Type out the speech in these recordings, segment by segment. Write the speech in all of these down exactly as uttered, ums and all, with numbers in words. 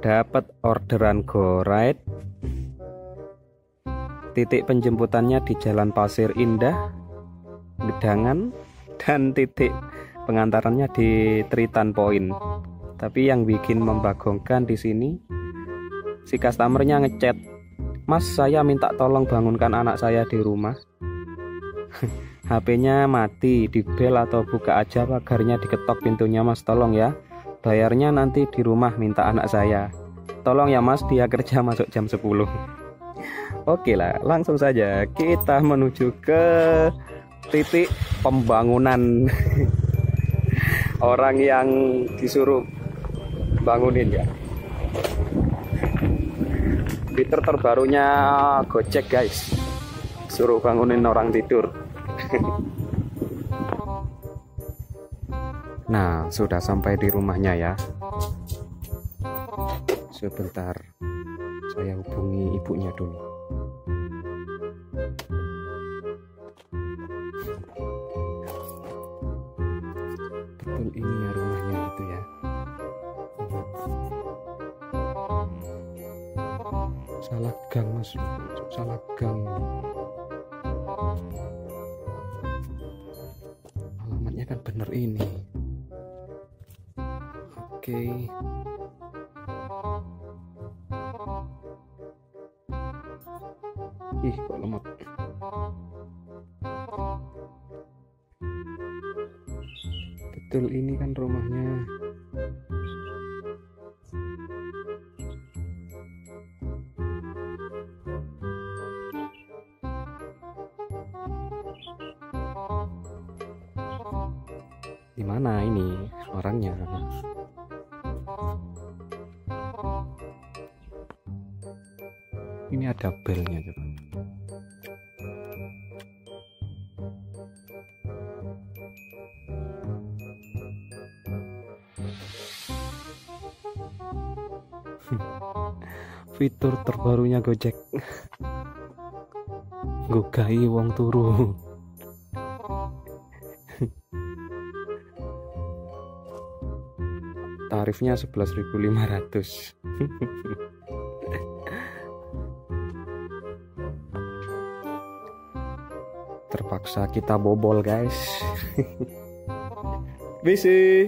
dapat orderan go ride. Titik penjemputannya di Jalan Pasir Indah, Gedangan, dan titik pengantarannya di Tritan Point. Tapi yang bikin membagongkan di sini, si customernya ngechat, "Mas, saya minta tolong bangunkan anak saya di rumah. H P-nya mati, di bel atau buka aja pagarnya, diketok pintunya Mas, tolong ya. Bayarnya nanti di rumah, minta anak saya. Tolong ya Mas, dia kerja masuk jam sepuluh." Oke lah, langsung saja kita menuju ke titik pembangunan orang yang disuruh bangunin ya. Fitur terbarunya Gojek guys, suruh bangunin orang tidur. Nah, sudah sampai di rumahnya ya. Sebentar, saya hubungi ibunya dulu. Betul ini ya rumahnya itu ya. Salah gang Mas, salah gang. Alamatnya kan bener ini. Oke. Ih, kok lemot. Betul ini kan rumahnya. Di mana ini orangnya? Ini ada belnya coba. Fitur terbarunya Gojek. Nggogahi wong turu. Tarifnya sebelas ribu lima ratus. Terpaksa kita bobol guys. Bisi.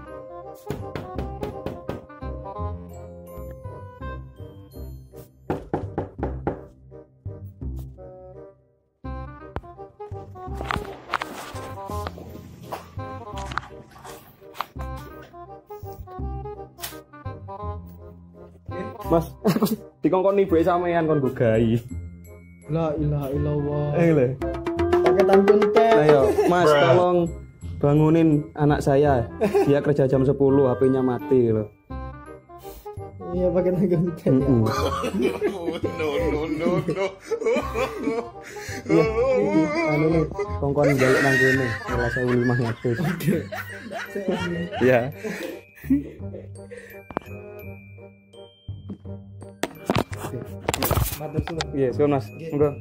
Mas, dikongkoni ibu sampean kon nggogahi. La ilaha illallah. Eh le. Paketan kuntet. Ayo, Mas, tolong bangunin anak saya. Dia kerja jam sepuluh, H P-nya mati loh. Iya, paketan kuntet. Mm -mm. No no no no. Iya, iki anu nih, kongkon balik nang kene, salah sewu lima ratus. Oke. Iya. Matur suwun. Iya, suwun Mas. Monggo.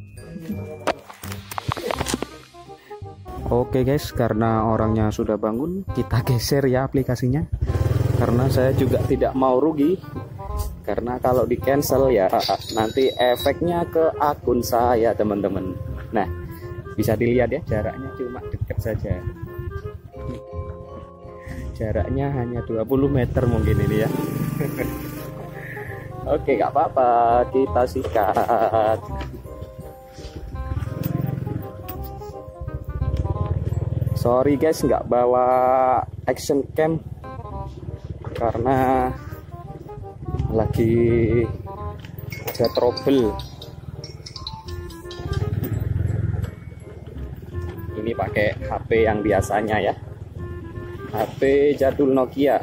Oke guys, karena orangnya sudah bangun, kita geser ya aplikasinya. Karena saya juga tidak mau rugi. Karena kalau di cancel ya nanti efeknya ke akun saya teman-teman. Nah, bisa dilihat ya, jaraknya cuma dekat saja. Jaraknya hanya dua puluh meter mungkin ini ya. Oke, gak apa-apa, kita sikat. Sorry guys, nggak bawa action cam karena lagi ada trouble. Ini pakai H P yang biasanya ya, H P jadul Nokia.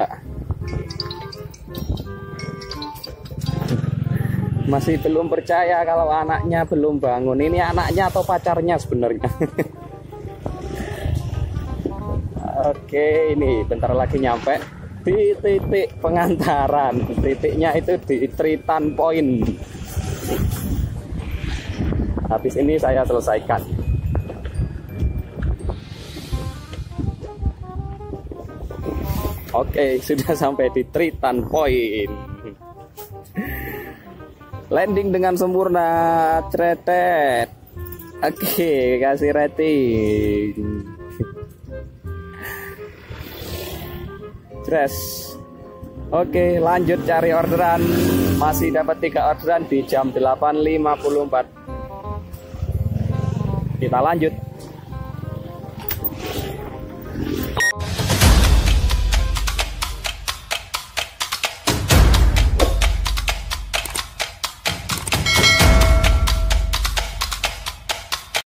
Masih belum percaya kalau anaknya belum bangun. Ini anaknya atau pacarnya sebenarnya. Oke, ini bentar lagi nyampe di titik pengantaran. Titiknya itu di Tritan Point. Habis ini saya selesaikan. Oke, sudah sampai di Tritan Point. Landing dengan sempurna, ceretet. Oke, kasih rating. Dress. Oke, lanjut cari orderan. Masih dapat tiga orderan di jam delapan lima puluh empat. Kita lanjut.